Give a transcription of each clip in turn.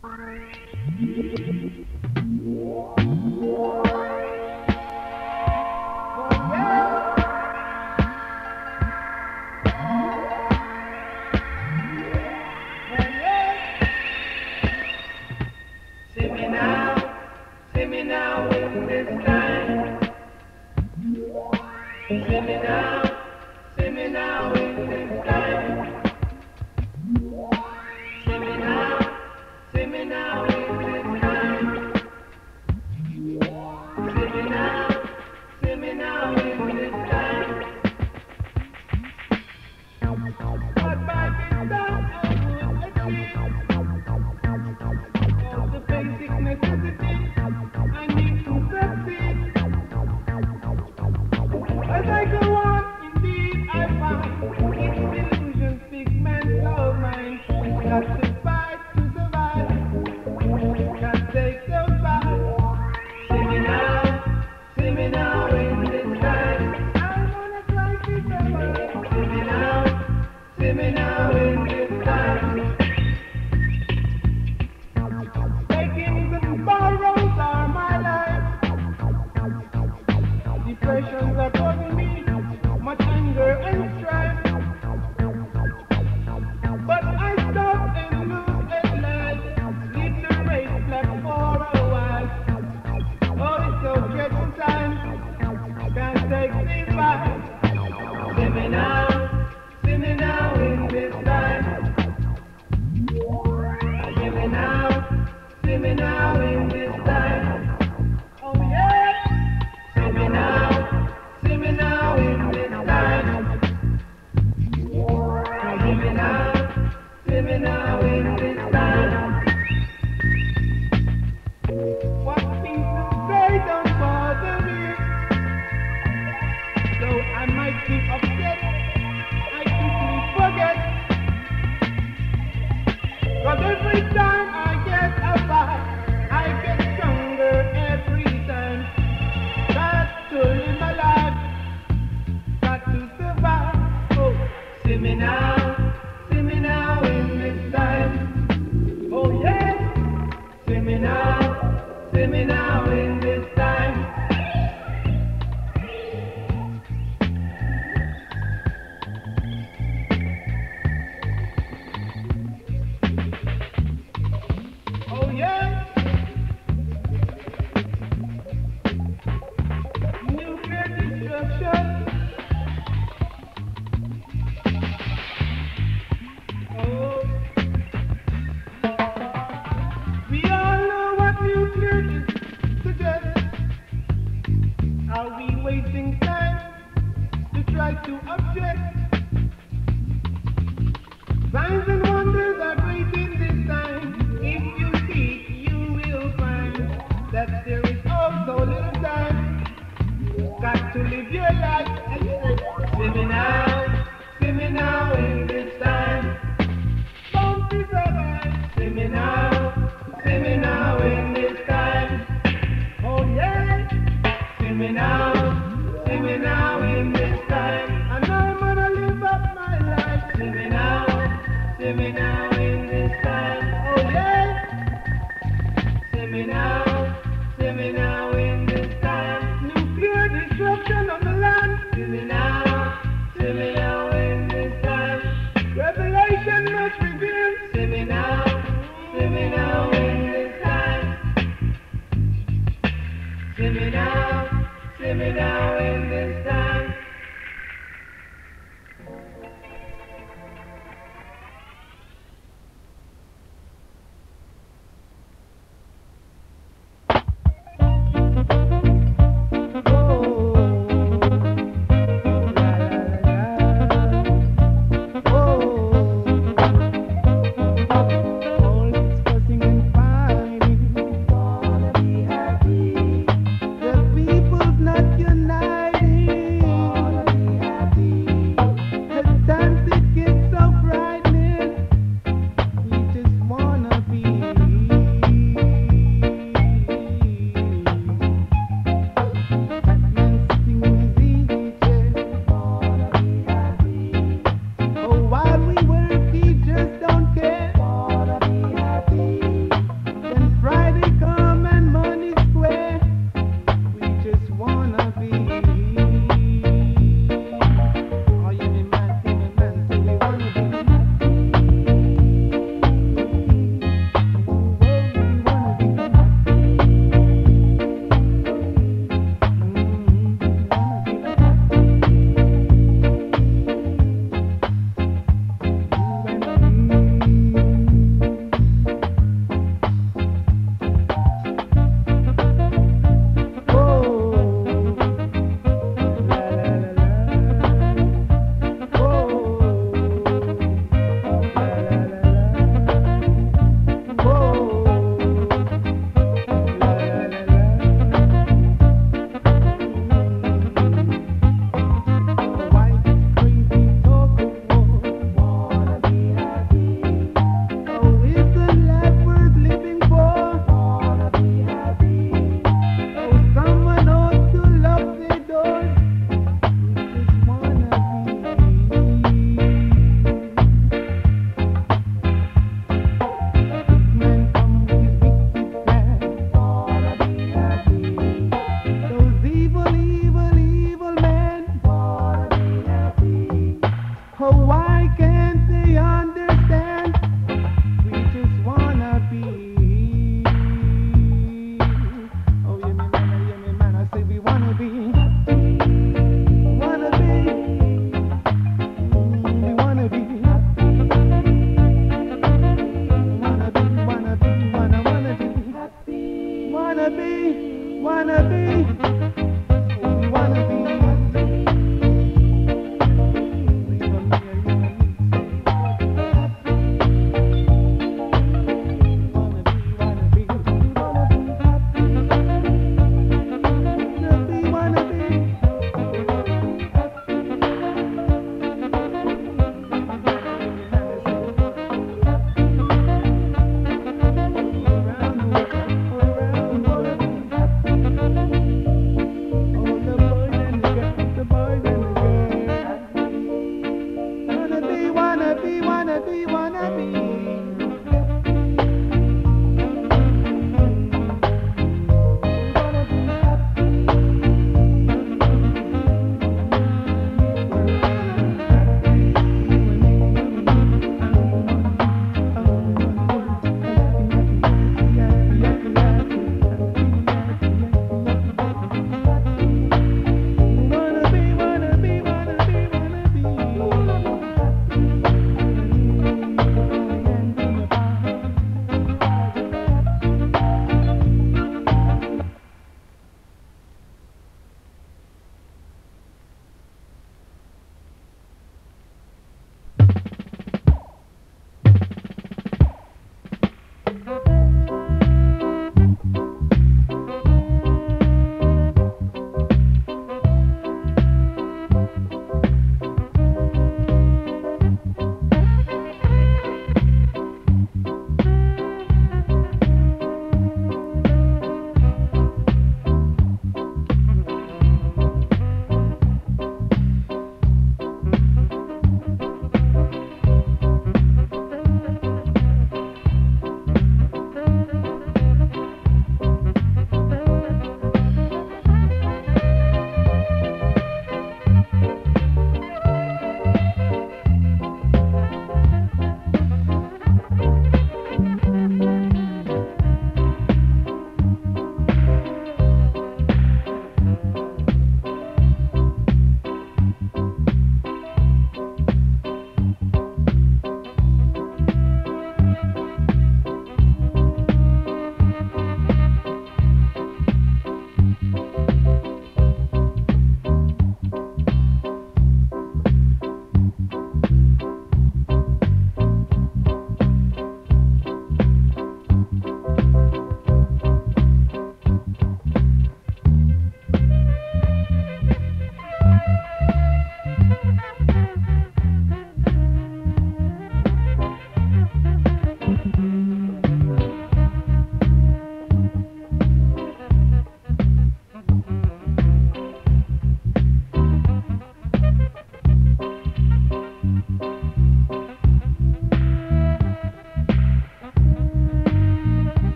Not united.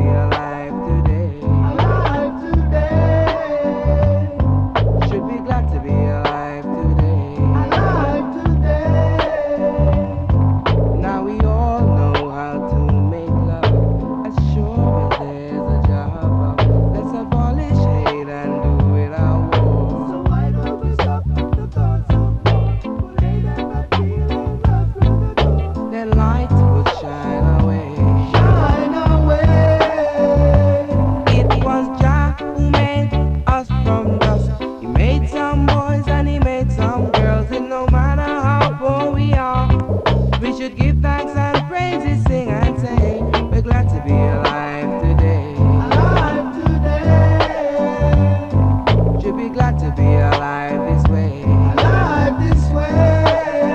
alive today. Alive today. Should be glad to be alive today. Alive today. Now we all know how to make love. As sure as there's a job, let's abolish hate and do it our war. So why don't we stop the thoughts of war? Put hate and bad feeling right through the door. Then light would shine away. Shine away. It was Jah who made us from dust. He made some boys and he made some girls. And no matter how poor we are, we should give thanks and praises, sing and say, we're glad to be alive today. Alive today. Should be glad to be alive this way. Alive this way.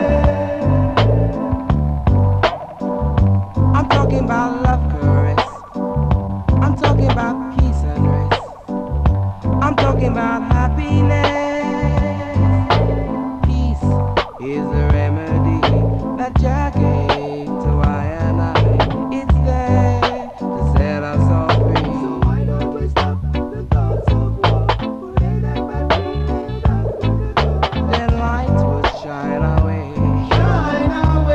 I'm talking about love caress. I'm talking about peace and rest. I'm talking about happiness. Peace is the remedy that Jah gave to I and I. It's there to set us all free. So why don't we stop the thoughts of war? Put hate and bad feeling out through the door. Then light will shine away. Shine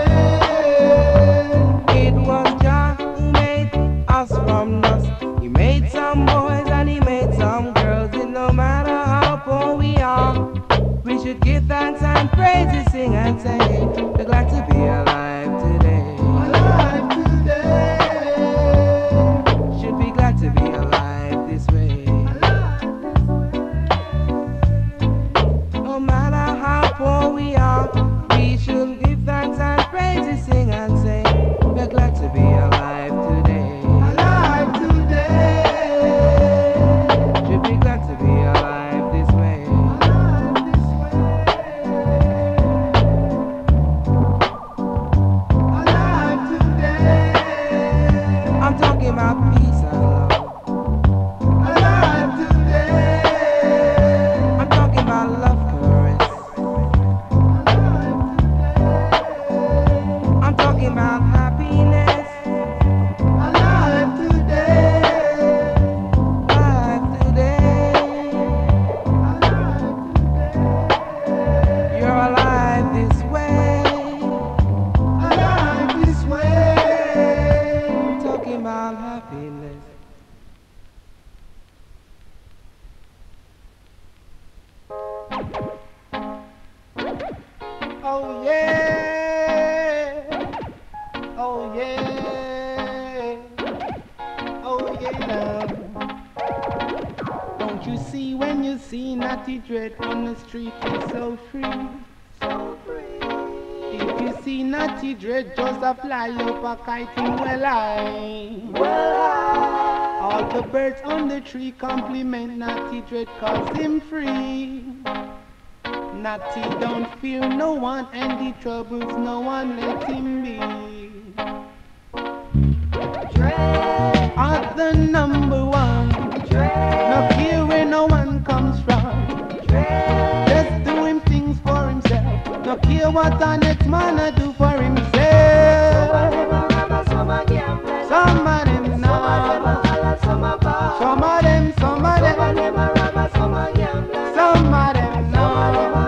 away. It was Jah who made us from dust. He made some boys and he made some girls. And no matter how poor we are, we should give thanks and praises, sing and say, we're glad to be alive today. Alive today. Should be glad to be alive this way. No matter how poor we are, we should give thanks and praises, sing and say, we're glad to be alive today. Alive today. Should be glad to be alive this way. Alive this way. Alive today. I'm talking about peace and love. Alive today. I'm talking about love caress. Alive today. I'm talking about happiness. Alive today. Alive today. Alive today. You're alive this way. Alive this way. I'm talking about happiness. Oh yeah. Oh yeah. Oh yeah. Don't you see when you see Natty Dread on the street, he's so free. So free. If you see Natty Dread just a fly up a kiting well high. Well high. All the birds on the tree compliment Natty Dread cause him free. Natty don't fear no one and the troubles no one let him be. Dread are the number one. Dread not here where no one comes from. Dread just doing things for himself. No care what the next man a do for himself. Some of them now. Some of them. Some of them. Some of them now.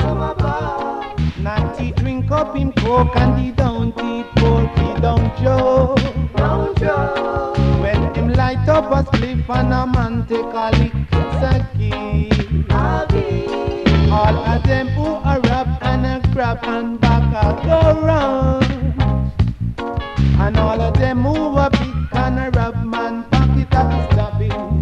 Natty drink up him coke and he don't eat pork, he don't joke. Don't joke. When him light up a spliff and a man take a lick, it's a key. All of them who a rap and a grab and back a go round. And all of them who a pick and a rap man pocket a stopping.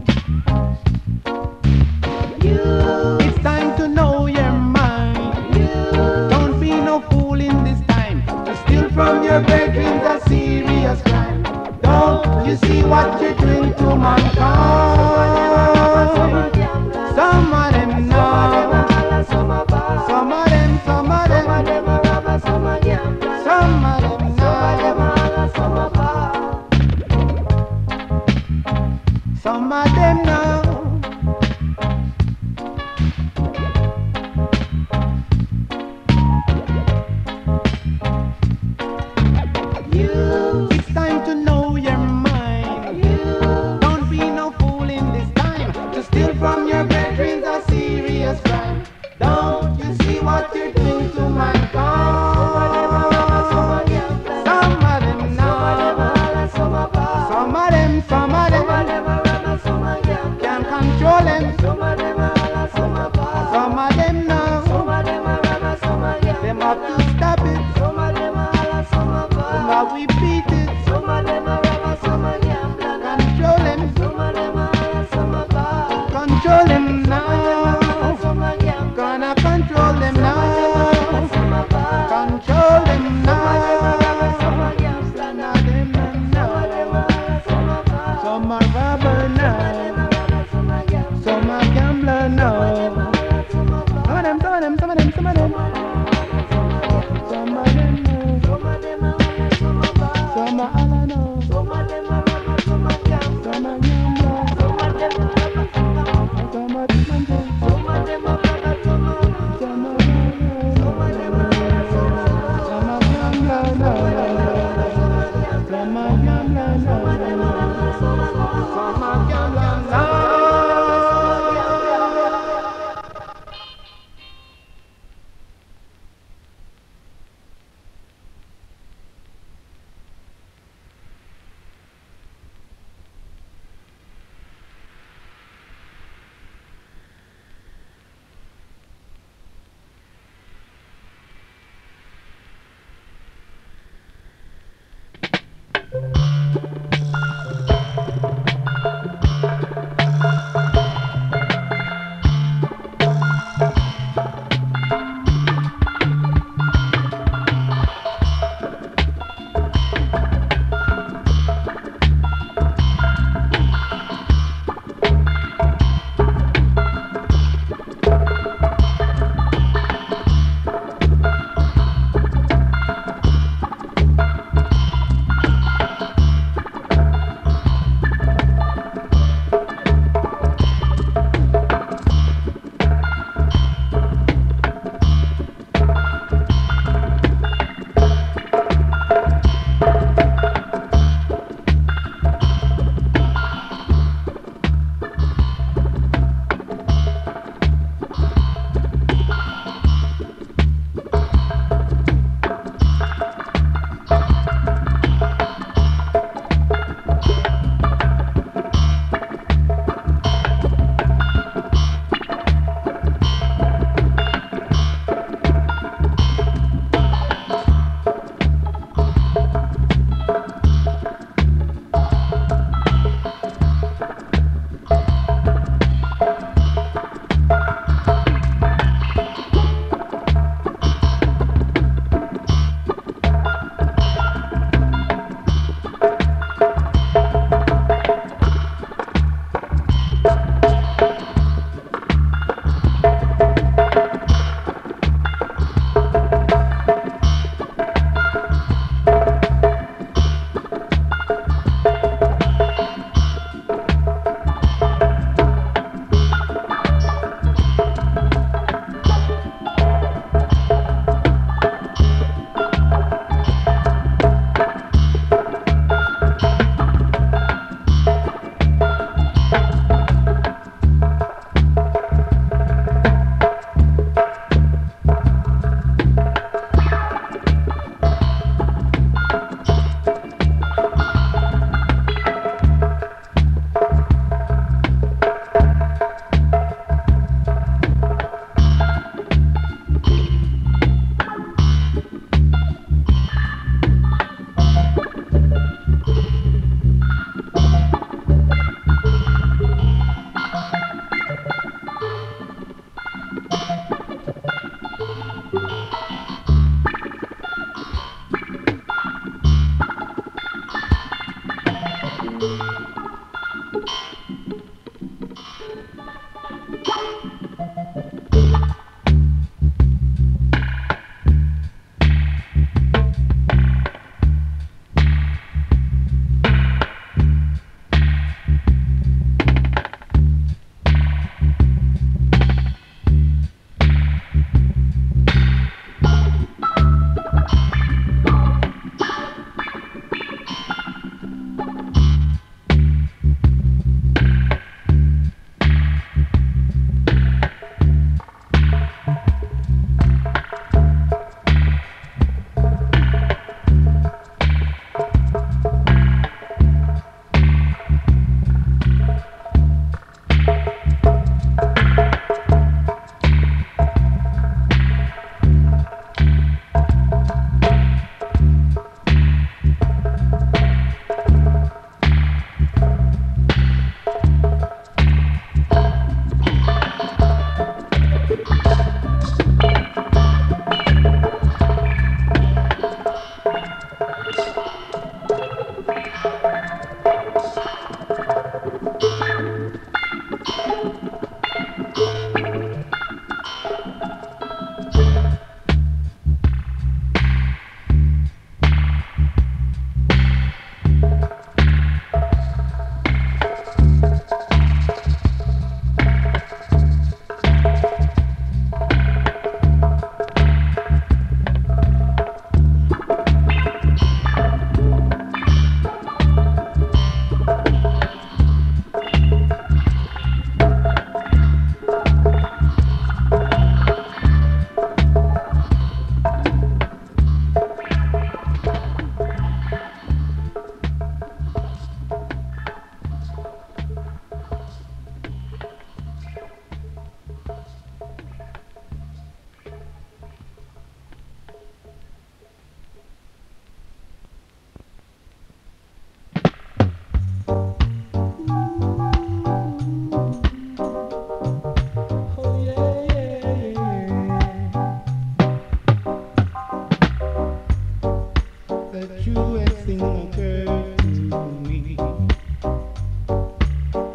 It's time to know your mind. Don't be no fool in this time. To steal from your bedroom's a serious crime. Don't you see what you're doing to mankind? Some of them know. Some of them. Some of them. Some of them know. Some of them know. It's time to know your mind. Some are robber now. Some are gambler now. Some of them. Some of them. Some of them. Some of them know. Some are all I know. Some are gambler. Some are Some are gambler.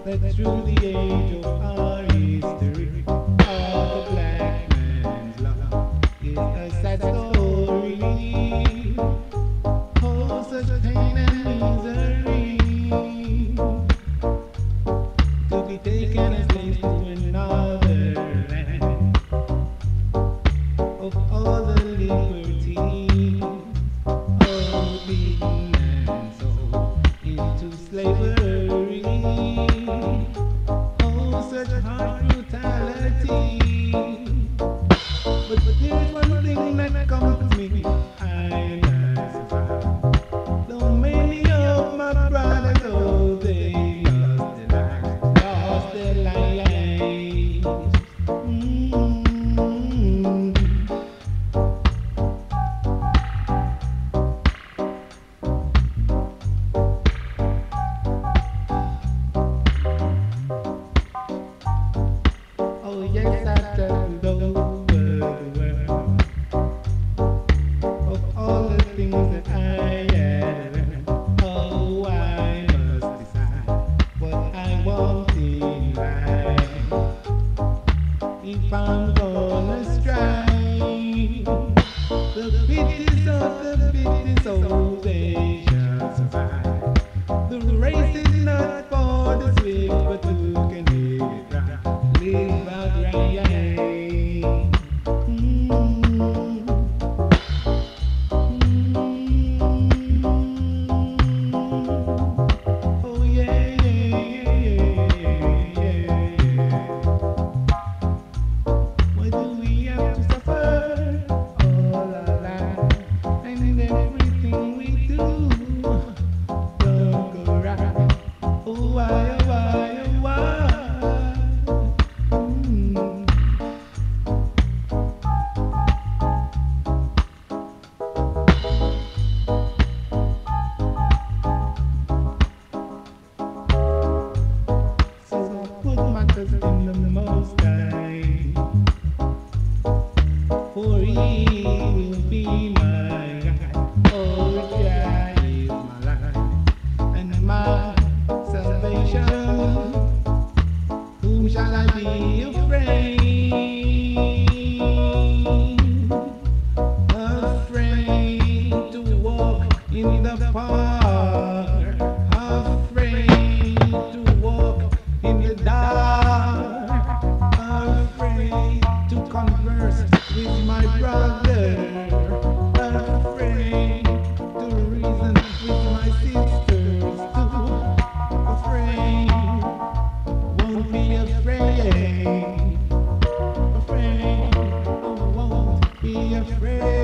that through the age of our history, all the black man's love is a sad story. Oh, such pain and misery to be taken as slaves to another land of all the liberties of being and sold into slavery. Oh, such hard brutality. But there's one thing that comes to me, I survive. Though many of my brothers, oh, they lost their lives. Oh, yes, I traveled over the world of all the things that I had learned. Oh, I must decide what I want in life. If I'm gonna strive, the fittest of the fittest, oh, they shall survive. The race is not for the swift, but who can live it right, live out right. Oh yeah, yeah, yeah, yeah. Why do we have to suffer all our life? And everything we do don't go right. Oh why, oh why, oh why? So I put my trust in the Most High, for He will be my guide. Oh, Jah is my life and my salvation. Whom shall I be afraid? Afraid to walk in the park, afraid to walk in the dark, afraid to converse with my brother, afraid to reason with my sisters too, afraid, won't be afraid, afraid, oh, won't be afraid.